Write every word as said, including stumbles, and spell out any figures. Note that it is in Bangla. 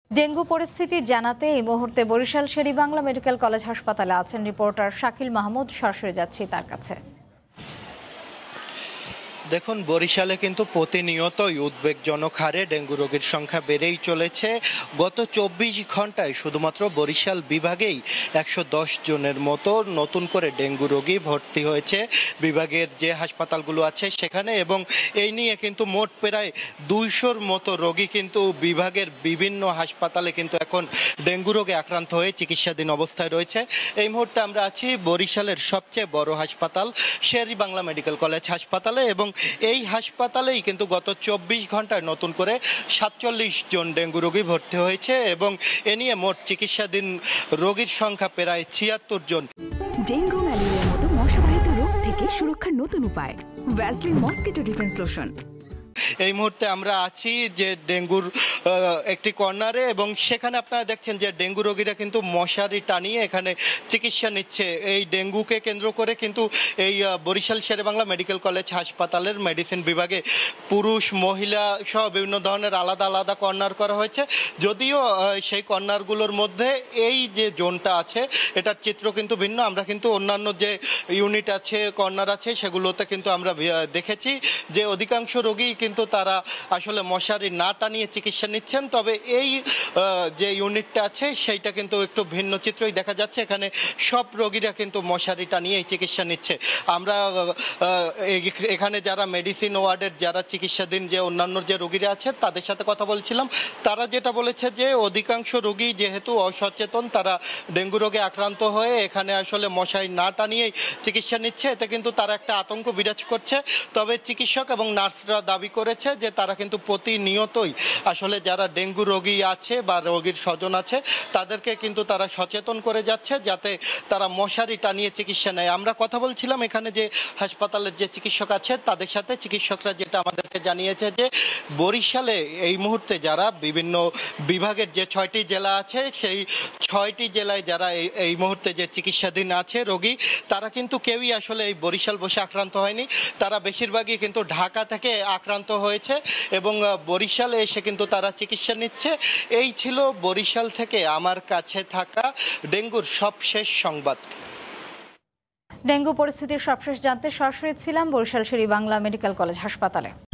ডেঙ্গু পরিস্থিতি জানাতে এই মুহূর্তে বরিশাল শের-ই-বাংলা মেডিকেল কলেজ হাসপাতালে আছেন রিপোর্টার শাকিল মাহমুদ। সরাসরি যাচ্ছি তার কাছে। দেখুন, বরিশালে কিন্তু প্রতিনিয়তই উদ্বেগজনক হারে ডেঙ্গু রোগীর সংখ্যা বেড়েই চলেছে। গত চব্বিশ ঘন্টায় শুধুমাত্র বরিশাল বিভাগেই একশো দশ জনের মতো নতুন করে ডেঙ্গু রোগী ভর্তি হয়েছে বিভাগের যে হাসপাতালগুলো আছে সেখানে, এবং এই নিয়ে কিন্তু মোট প্রায় দুইশোর মতো রোগী কিন্তু বিভাগের বিভিন্ন হাসপাতালে কিন্তু এখন ডেঙ্গু রোগে আক্রান্ত হয়ে চিকিৎসাধীন অবস্থায় রয়েছে। এই মুহূর্তে আমরা আছি বরিশালের সবচেয়ে বড় হাসপাতাল শের-ই-বাংলা মেডিকেল কলেজ হাসপাতালে, এবং এই হাসপাতালেই কিন্তু গত চব্বিশ ঘন্টায় নতুন করে সাতচল্লিশ জন ডেঙ্গু রোগী ভর্তি হয়েছে, এবং এ নিয়ে মোট চিকিৎসাধীন রোগীর সংখ্যা প্রায় ছিয়াত্তর জন। ডেঙ্গু ম্যালেরিয়ার মতো মশাবাহিত রোগ থেকে সুরক্ষার নতুন উপায়, ভ্যাসলিন মসকিটো ডিফেন্স লোশন। এই মুহূর্তে আমরা আছি যে ডেঙ্গুর একটি কর্নারে, এবং সেখানে আপনারা দেখছেন যে ডেঙ্গু রোগীরা কিন্তু মশারি টানিয়ে এখানে চিকিৎসা নিচ্ছে। এই ডেঙ্গুকে কেন্দ্র করে কিন্তু এই বরিশাল শের-ই-বাংলা মেডিকেল কলেজ হাসপাতালের মেডিসিন বিভাগে পুরুষ মহিলা সহ বিভিন্ন ধরনের আলাদা আলাদা কর্নার করা হয়েছে। যদিও সেই কর্নারগুলোর মধ্যে এই যে জোনটা আছে এটার চিত্র কিন্তু ভিন্ন। আমরা কিন্তু অন্যান্য যে ইউনিট আছে, কর্নার আছে, সেগুলোতে কিন্তু আমরা দেখেছি যে অধিকাংশ রোগী কিন্তু তারা আসলে মশারি না টানিয়ে চিকিৎসা নিচ্ছেন। তবে এই যে ইউনিটটা আছে সেইটা কিন্তু একটু ভিন্ন চিত্রই দেখা যাচ্ছে। এখানে সব রোগীরা কিন্তু মশারি টানিয়েই চিকিৎসা নিচ্ছে। আমরা এখানে যারা মেডিসিন ওয়ার্ডের যারা চিকিৎসাধীন যে অন্যান্য যে রোগীরা আছে তাদের সাথে কথা বলছিলাম। তারা যেটা বলেছে যে অধিকাংশ রোগী যেহেতু অসচেতন, তারা ডেঙ্গু রোগে আক্রান্ত হয়ে এখানে আসলে মশারি না টানিয়েই চিকিৎসা নিচ্ছে। এতে কিন্তু তারা একটা আতঙ্ক বিরাজ করছে। তবে চিকিৎসক এবং নার্সরা দাবি করেছে যে তারা কিন্তু প্রতিনিয়তই আসলে যারা ডেঙ্গু রোগী আছে বা রোগীর স্বজন আছে তাদেরকে কিন্তু তারা সচেতন করে যাচ্ছে যাতে তারা মশারি টানিয়ে চিকিৎসা নেয়। আমরা কথা বলছিলাম এখানে যে হাসপাতালের যে চিকিৎসক আছে তাদের সাথে। চিকিৎসকরা যেটা আমাদেরকে জানিয়েছে যে বরিশালে এই মুহূর্তে যারা বিভিন্ন বিভাগের যে ছয়টি জেলা আছে সেই ছয়টি জেলায় যারা এই মুহূর্তে যে চিকিৎসাধীন আছে রোগী, তারা কিন্তু কেউই আসলে এই বরিশাল বসে আক্রান্ত হয়নি। তারা বেশিরভাগই কিন্তু ঢাকা থেকে আক্রান্ত হয়েছে এবং বরিশালে এসে কিন্তু তারা চিকিৎসা নিচ্ছে। এই ছিল বরিশাল থেকে আমার কাছে থাকা ডেঙ্গুর সবশেষ সংবাদ। ডেঙ্গু পরিস্থিতির সবশেষ জানতে সরাসরি ছিলাম বরিশাল শের-ই-বাংলা মেডিকেল কলেজ হাসপাতালে।